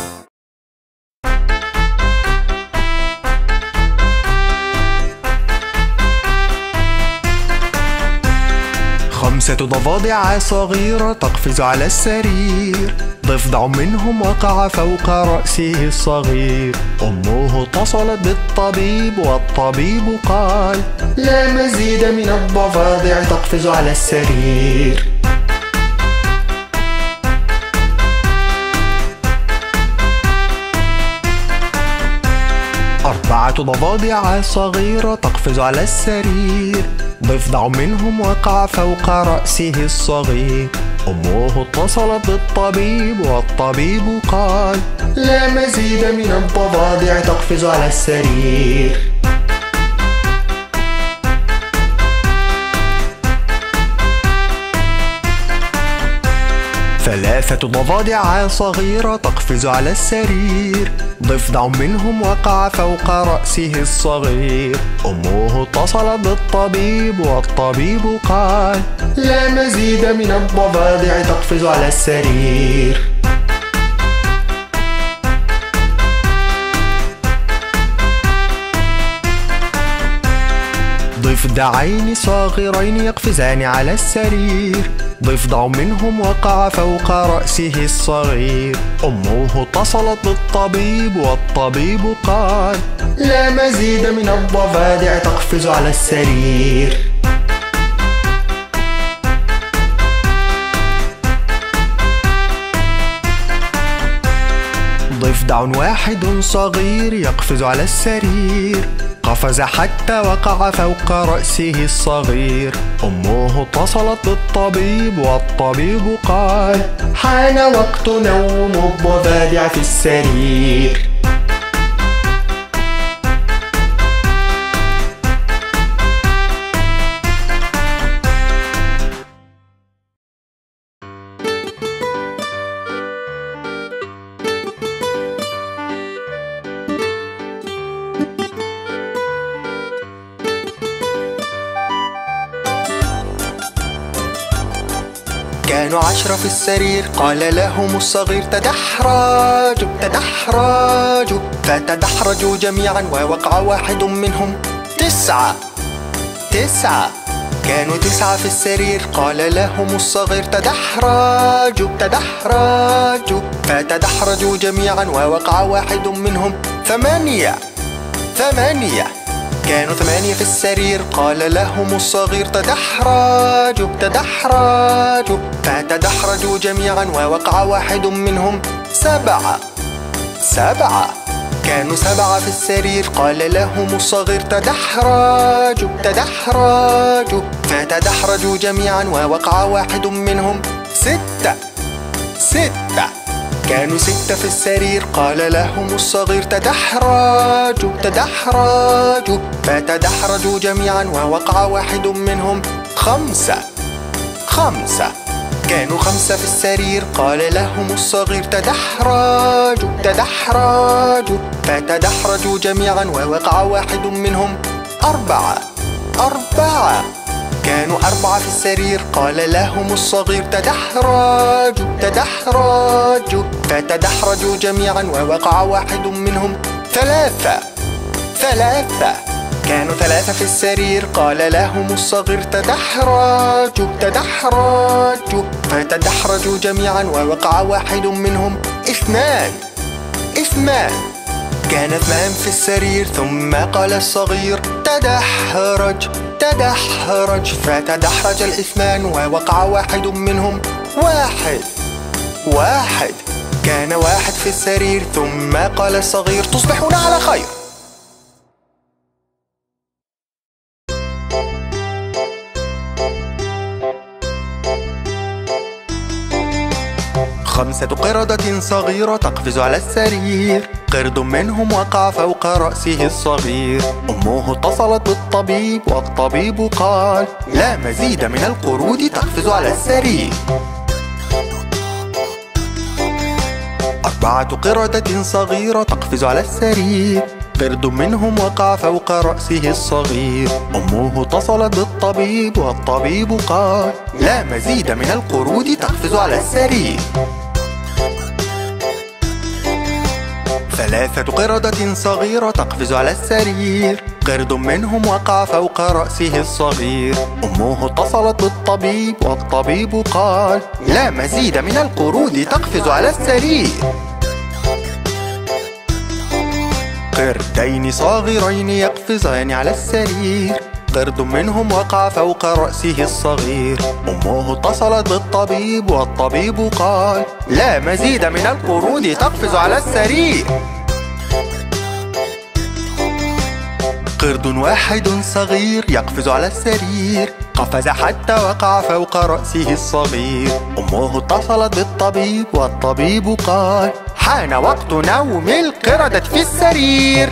Speaker 1: خمسة ضفادع صغيرة تقفز على السرير. ضفدع منهم وقع فوق رأسه الصغير. أمه اتصلت بالطبيب والطبيب قال لا مزيد من الضفادع تقفز على السرير. أربعة ضفادع صغيرة تقفز على السرير. ضفدع منهم وقع فوق رأسه الصغير. أمه اتصلت بالطبيب والطبيب قال لا مزيد من الضفادع تقفز على السرير. ثلاثة ضفادع صغيرة تقفز على السرير. ضفدع منهم وقع فوق رأسه الصغير. أمه اتصلت بالطبيب والطبيب قال لا مزيد من الضفادع تقفز على السرير. ضفدعين صغيرين يقفزان على السرير. ضفدع منهم وقع فوق رأسه الصغير. أمه اتصلت بالطبيب والطبيب قال لا مزيد من الضفادع تقفز على السرير. ضفدع واحد صغير يقفز على السرير. قفز حتى وقع فوق رأسه الصغير. أمه اتصلت بالطبيب والطبيب قال حان وقت نوم الضفادع في السرير. كانوا 10 في السرير. قال لهم الصغير تدحرجوا تدحرجوا. فتدحرجوا جميعا ووقع واحد منهم. 9. كانوا 9 في السرير. قال لهم الصغير تدحرجوا تدحرجوا. فتدحرجوا جميعا ووقع واحد منهم. 8. كانوا 8 في السرير. قال لهم الصغير تدحرجوا تدحرجوا. فتدحرجوا جميعا ووقع واحد منهم. 7. كانوا 7 في السرير. قال لهم الصغير تدحرجوا تدحرجوا. فتدحرجوا جميعا ووقع واحد منهم. 6. كانوا 6 في السرير. قال لهم الصغير تدحرجوا تدحرجوا. فتدحرجوا جميعا ووقع واحد منهم. 5. كانوا 5 في السرير. قال لهم الصغير تدحرجوا تدحرجوا. فتدحرجوا جميعا ووقع واحد منهم. 4. كانوا 4 في السرير. قال لهم الصغير تدحرجوا تدحرجوا. فتدحرجوا جميعا ووقع واحد منهم. 3. كانوا 3 في السرير. قال لهم الصغير تدحرجوا تدحرجوا. فتدحرجوا جميعا ووقع واحد منهم. 2. كان 2 في السرير. ثم قال الصغير تدحرج تدحرج. فتدحرج الاثنان ووقع واحد منهم. 1. كان 1 في السرير. ثم قال الصغير تصبحون على خير. 5 قردة صغيرة تقفز على السرير. قرد منهم وقع فوق رأسه الصغير. أمه اتصلت بالطبيب والطبيب قال: لا مزيد من القرود تقفز على السرير. 4 قردة صغيرة تقفز على السرير. قرد منهم وقع فوق رأسه الصغير. أمه اتصلت بالطبيب والطبيب قال: لا مزيد من القرود تقفز على السرير. 3 قردة صغيرة تقفز على السرير. قرد منهم وقع فوق رأسه الصغير. أمه اتصلت بالطبيب والطبيب قال: لا مزيد من القرود تقفز على السرير. قردين صغيرين يقفزان على السرير. قرد منهم وقع فوق رأسه الصغير. أمه اتصلت بالطبيب والطبيب قال: لا مزيد من القرود تقفز على السرير. قرد واحد صغير يقفز على السرير. قفز حتى وقع فوق رأسه الصغير. أمه اتصلت بالطبيب والطبيب قال: حان وقت نوم القردة في السرير.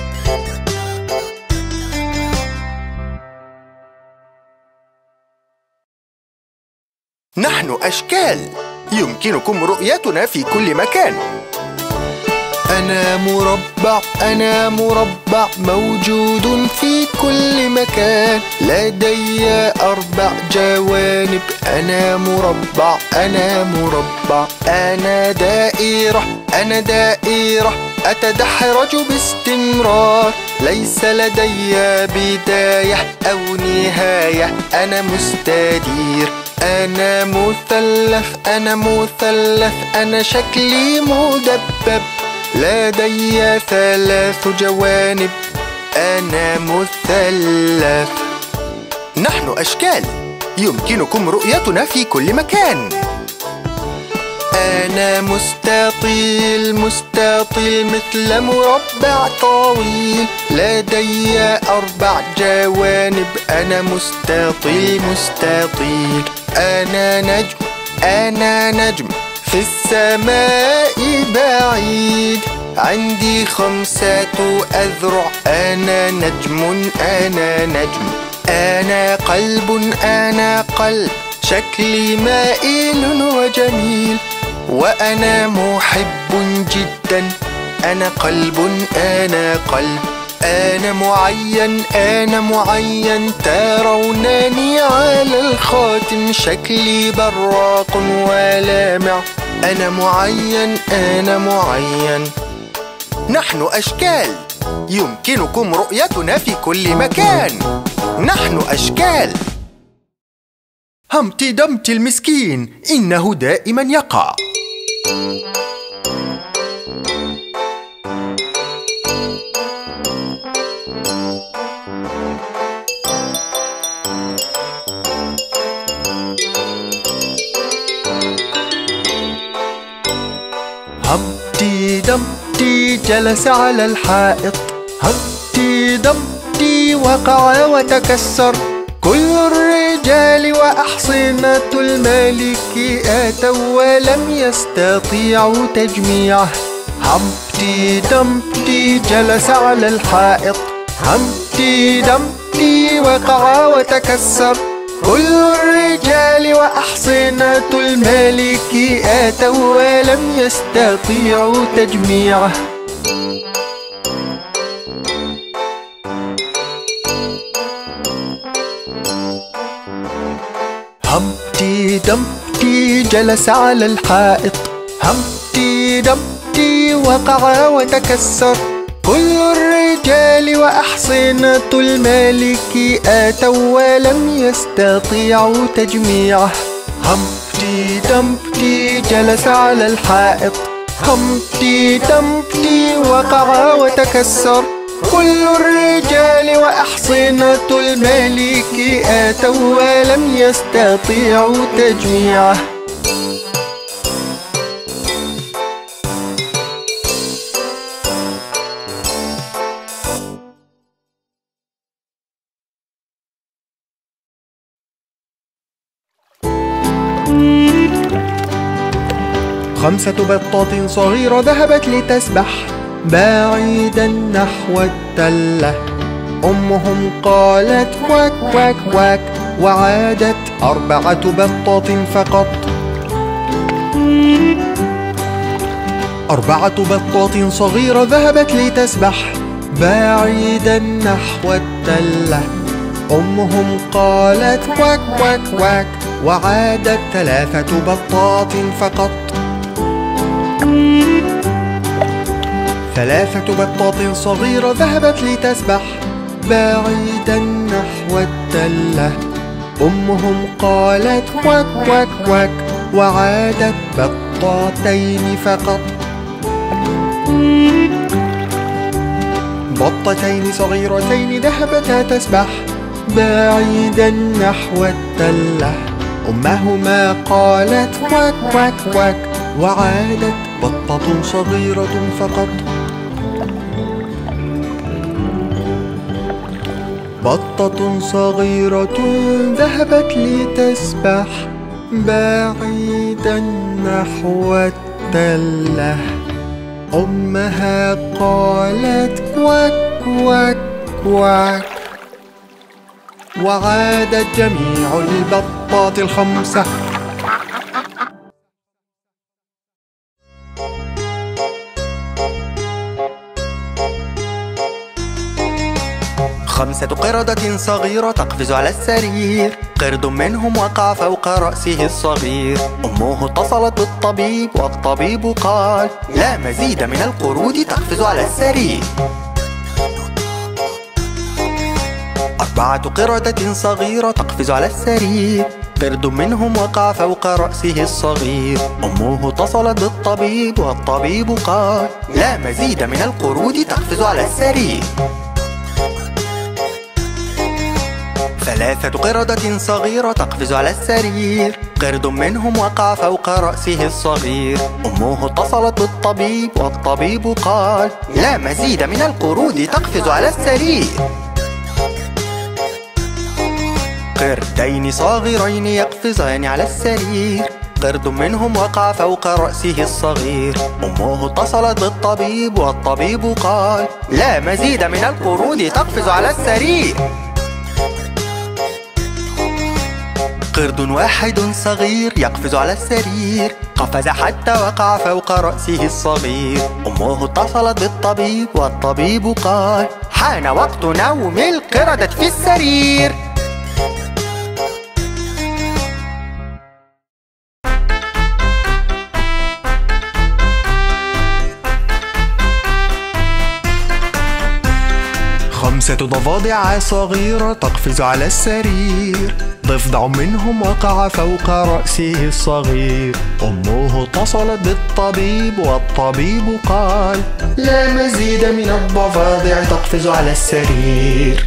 Speaker 1: نحن أشكال، يمكنكم رؤيتنا في كل مكان. أنا مربع، أنا مربع، موجود في كل مكان. لدي 4 جوانب. أنا مربع، أنا مربع. أنا دائرة، أنا دائرة، أتدحرج باستمرار. ليس لدي بداية أو نهاية. أنا مستدير. أنا مثلث، أنا مثلث، أنا شكلي مدبب. لدي 3 جوانب. أنا مثلث. نحن أشكال، يمكنكم رؤيتنا في كل مكان. أنا مستطيل، مستطيل مثل مربع طويل. لدي 4 جوانب. أنا مستطيل، مستطيل. أنا نجم، أنا نجم، في السماء بعيد. عندي 5 أذرع. أنا نجم، أنا نجم. أنا قلب، أنا قلب، شكلي مائل وجميل. وأنا محب جدا. أنا قلب، أنا قلب. أنا معين، أنا معين، ترونني على الخاتم. شكلي براق ولامع. أنا معين، أنا معين. نحن أشكال، يمكنكم رؤيتنا في كل مكان. نحن أشكال. همتي دمتي المسكين، إنه دائما يقع. همتي دمتي جلس على الحائط. همتي دمتي وقع وتكسر. كل الرجال وأحصنة الملك آتوا ولم يستطيعوا تجميعه. همتي دمتي جلس على الحائط. همتي دمتي وقع وتكسر. كل الرجال وأحصنة الملك آتوا ولم يستطيعوا تجميعه. همتي دمتي جلس على الحائط. همتي دمتي وقع وتكسر. كل الرجال وأحصنة الملك آتوا ولم يستطيعوا تجميعه. همتي دمتي جلس على الحائط. همتي دمتي وقع وتكسر. كل الرجال وأحصنة الملك آتوا ولم يستطيعوا تجميعه. 5 بطات صغيرة ذهبت لتسبح بعيدا نحو التلة. أمهم قالت واك واك واك، وعادت 4 بطات فقط. 4 بطات صغيرة ذهبت لتسبح بعيدا نحو التلة. أمهم قالت واك واك واك، وعادت 3 بطات فقط. 3 بطات صغيرة ذهبت لتسبح بعيدا نحو التلة. أمهم قالت واك واك واك، وعادت بطتين فقط. بطتين صغيرتين ذهبتا تسبح بعيدا نحو التلة. أمهما قالت واك واك واك، وعادت بطة صغيرة فقط. بطة صغيرة ذهبت لتسبح بعيدا نحو التلة. أمها قالت كواك كواك كواك، وعادت جميع البطات ال5. 5 قردة صغيرة تقفز على السرير. قرد منهم وقع فوق رأسه الصغير. أمه اتصلت بالطبيب والطبيب قال لا مزيد من القرود تقفز على السرير. 4 قردة صغيرة تقفز على السرير. قرد منهم وقع فوق رأسه الصغير. أمه اتصلت بالطبيب والطبيب قال لا مزيد من القرود تقفز على السرير. 3 قردة صغيرة تقفز على السرير. قرد منهم وقع فوق رأسه الصغير. أمه اتصلت بالطبيب والطبيب قال لا مزيد من القرود تقفز على السرير. قردين صغيرين يقفزان على السرير. قرد منهم وقع فوق رأسه الصغير. أمه اتصلت بالطبيب والطبيب قال لا مزيد من القرود تقفز على السرير. قرد واحد صغير يقفز على السرير. قفز حتى وقع فوق رأسه الصغير. أمه اتصلت بالطبيب والطبيب قال حان وقت نوم القردة في السرير. خمسة ضفادع صغيرة تقفز على السرير. ضفدع منهم وقع فوق رأسه الصغير. أمه اتصلت بالطبيب والطبيب قال لا مزيد من الضفادع تقفز على السرير.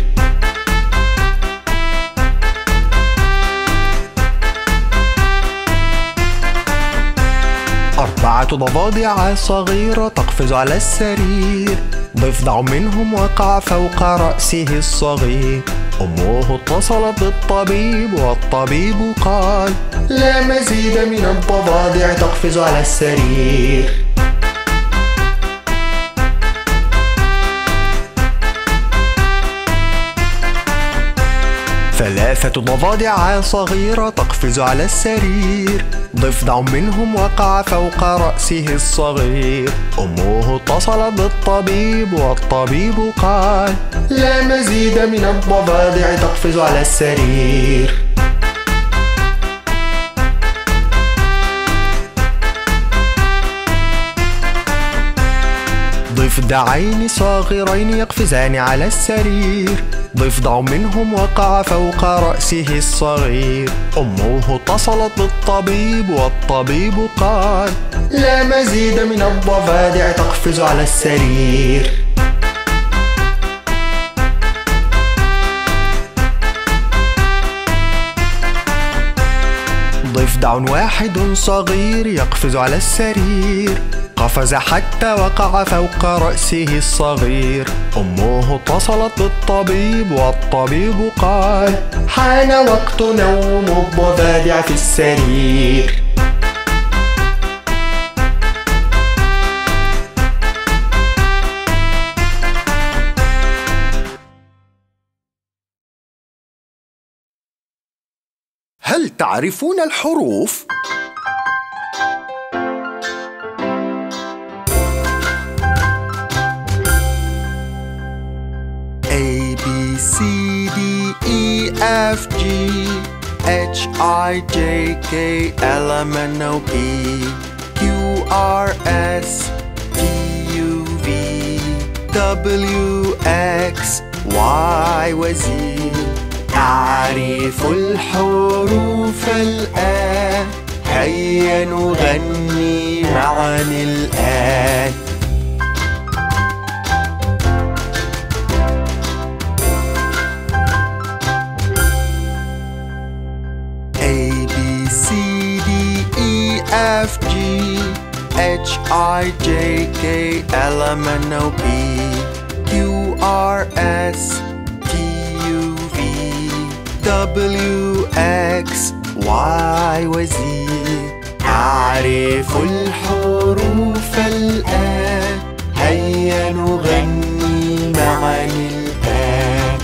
Speaker 1: 4 ضفادع صغيرة تقفز على السرير. ضفدع منهم وقع فوق رأسه الصغير. أمه اتصلت بالطبيب والطبيب قال لا مزيد من الضفادع تقفز على السرير. 3 ضفادع صغيرة تقفز على السرير. ضفدع منهم وقع فوق رأسه الصغير. أمه اتصلت بالطبيب والطبيب قال لا مزيد من الضفادع تقفز على السرير. ضفدعين صغيرين يقفزان على السرير. ضفدع منهم وقع فوق رأسه الصغير. أمه اتصلت بالطبيب والطبيب قال لا مزيد من الضفادع تقفز على السرير. ضفدع واحد صغير يقفز على السرير. قفز حتى وقع فوق رأسه الصغير. أمه اتصلت بالطبيب والطبيب قال حان وقت نوم الضفادع في السرير. تعرفون الحروف؟ A B C D E F G H I J K L M N O P Q R S T U V W X Y و Z. أعرف الحروف الآن، هيا نغني معا الآن. A B C D E F G H I J K L M N O P Q R S T U V W X Y و Z. أعرف الحروف الآن، هيا نغني معا الآن.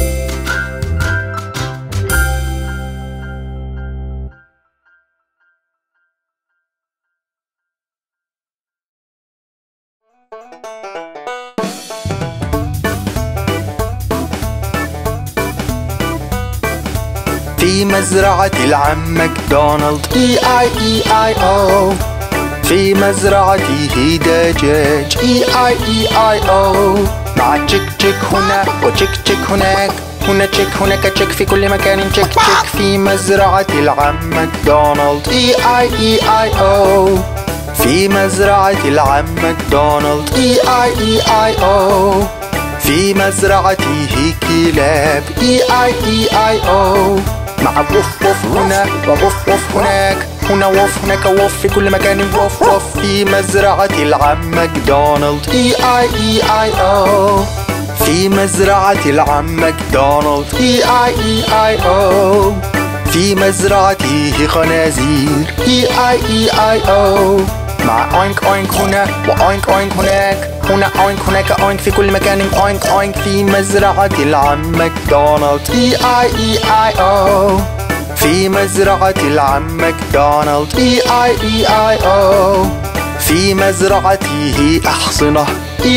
Speaker 1: في مزرعة العم ماكدونالد E-I-E-I-O. في مزرعته دجاج E-I-E-I-O. مع تشيك تشيك هنا وتشيك تشيك هناك، هنا تشيك هناك تشيك، في كل مكان تشيك تشيك. في مزرعة العم ماكدونالد E-I-E-I-O. في مزرعة العم ماكدونالد E-I-E-I-O. في مزرعته كلاب E-I-E-I-O. مع ووف ووف هنا ووف ووف هناك، هنا ووف هناك ووف، في كل مكان ووف ووف. في مزرعة العم ماكدونالد E-I-E-I-O. في مزرعة العم ماكدونالد E-I-E-I-O. في مزرعته خنازير E-I-E-I-O. مع اوينك اوينك هنا واوينك اوينك هناك، هنا اوينك هناك اوينك، في كل مكان اوينك اوينك. في مزرعة العم ماكدونالد E-I-E-I-O. في مزرعة العم ماكدونالد E-I-E-I-O. في مزرعته أحصنة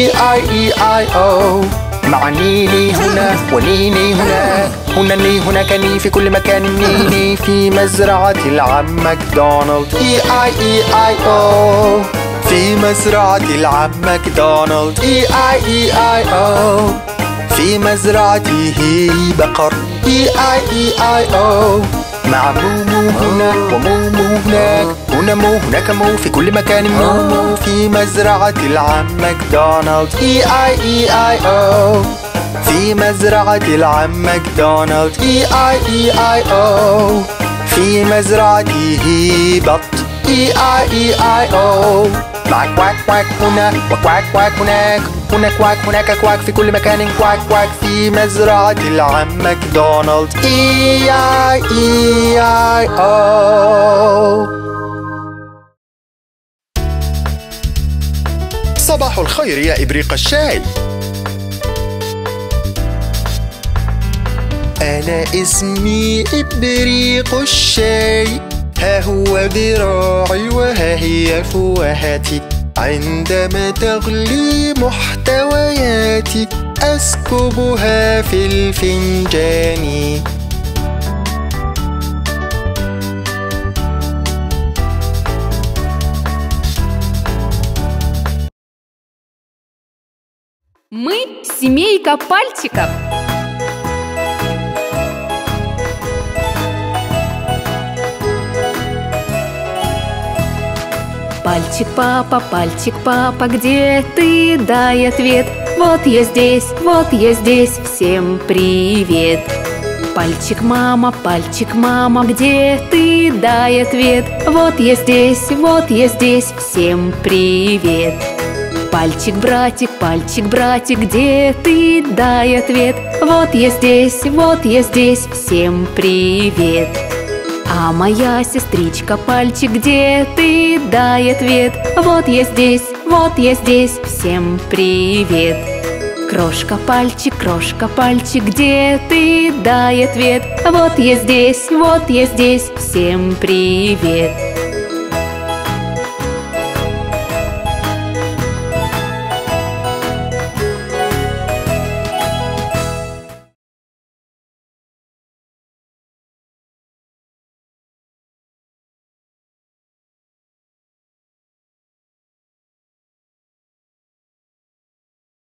Speaker 1: E-I-E-I-O. مع نيني هنا ونيني هناك، هنا ني هناك ني، في كل مكان نيني. في مزرعة العم ماكدونالد E-I-E-I-O. في مزرعة العم ماكدونالد E-I-E-I-O. في مزرعته بقر E-I-E-I-O. مع مومو هنا ومومو هناك، هنا مو هناك مو، في كل مكان مومو. في مزرعة العم ماكدونالد E-I-E-I-O. في مزرعة العم ماكدونالد E-I-E-I-O. في مزرعته بط E-I-E-I-O. مع كواك كواك هنا وكواك كواك هناك، هنا كواك هناك كواك، في كل مكان كواك كواك. في مزرعة العم ماكدونالد E-I-E-I-O. صباح الخير يا إبريق الشاي. أنا اسمي إبريق الشاي، ها هو ذراعي وها هي فوهاتي. عندما تغلي محتوياتي أسكبها في الفنجان.
Speaker 2: Мы семейка пальчиков. Пальчик папа, где ты? Дай ответ. Вот я здесь, всем привет. Пальчик мама, где ты? Дай ответ. Вот я здесь, всем привет. Пальчик братик, где ты? Дай ответ. Вот я здесь, всем привет. А моя сестричка пальчик, где ты? Дай ответ. Вот я здесь, всем привет. Крошка, пальчик, где ты? Дай ответ. Вот я здесь, всем привет.